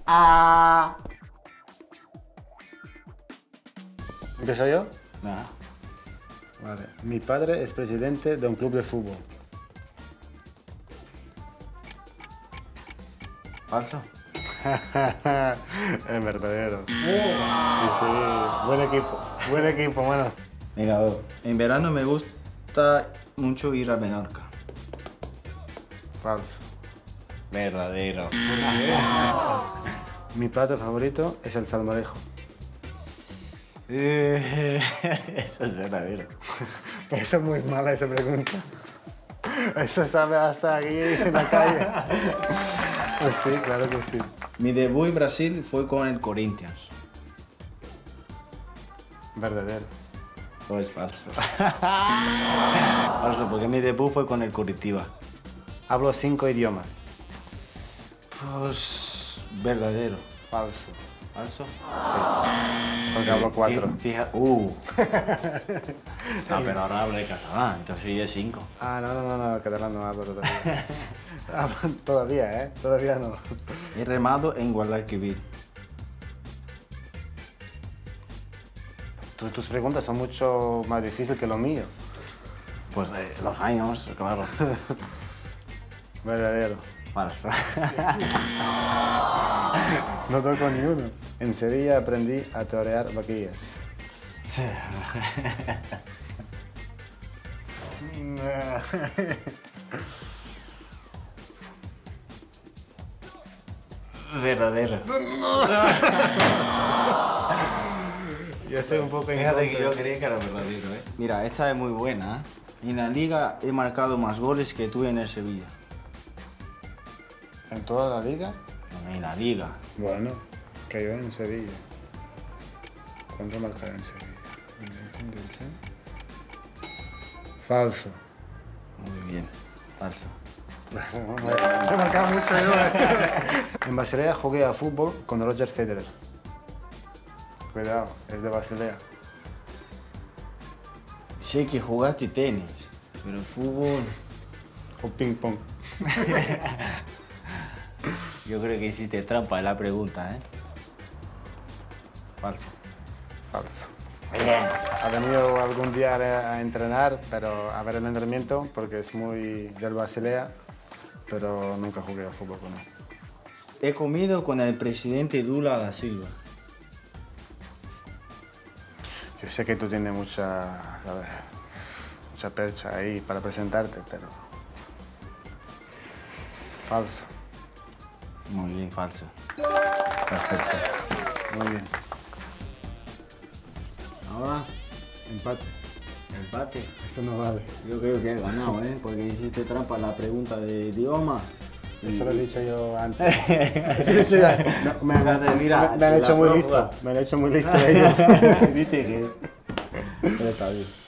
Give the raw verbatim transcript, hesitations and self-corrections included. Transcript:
Ah. ¿Empiezo yo? Nada. Vale. Mi padre es presidente de un club de fútbol. Falso. Es verdadero. Sí, sí. Buen equipo. Buen equipo, bueno. Venga, vos. En verano me gusta mucho ir a Menorca. Falso. Verdadero. Mi plato favorito es el salmorejo. Eh, Eso es verdadero. Pues eso es muy mala esa pregunta. Eso sabe hasta aquí en la calle. Pues sí, claro que sí. Mi debut en Brasil fue con el Corinthians. Verdadero. Pues falso. Falso, porque mi debut fue con el Curitiba. Hablo cinco idiomas. Pues verdadero. Falso. ¿Falso? Porque hablo cuatro. Fíjate. Uh. No, pero ahora hablo de catalán, entonces sí es cinco. Ah, no, no, no, no, catalán no hablo todavía. Hablo todavía, ¿eh? Todavía no. He remado en Guadalquivir. Tu- Tus preguntas son mucho más difíciles que lo mío. Pues eh, los años, claro. Verdadero. Falso. No toco ni uno. En Sevilla aprendí a torear vaquillas. Verdadero. Yo estoy un poco en Fíjate que contra. yo creía que era verdadero, ¿eh? Mira, esta es muy buena, ¿eh? En la liga he marcado más goles que tú en el Sevilla. ¿En toda la liga? En la liga. Bueno, que yo en Sevilla. ¿Cuánto he marcado en Sevilla? Falso. Muy bien. Falso. He marcado mucho yo. En Basilea jugué a fútbol con Roger Federer. Cuidado, es de Basilea. Sé que jugaste tenis, pero el fútbol... O ping pong. Yo creo que hiciste trampa en la pregunta, ¿eh? Falso. Falso. Bien. Ha venido algún día a entrenar, pero a ver el entrenamiento, porque es muy del Basilea, pero nunca jugué a fútbol con él. He comido con el presidente Lula da Silva. Yo sé que tú tienes mucha, ¿sabes? Mucha percha ahí para presentarte, pero... Falso. Muy bien, falso. Perfecto. Muy bien. Ahora, Empate. empate. Eso no vale. Yo creo que he ganado, ¿eh? Porque hiciste trampa en la pregunta de idioma. Eso lo he dicho yo antes. Eso lo he dicho ya. No, me, Fíjate, mira, me- me han la hecho muy prórroga. listo. Me han hecho muy listo ellos. Viste que... Pero está bien.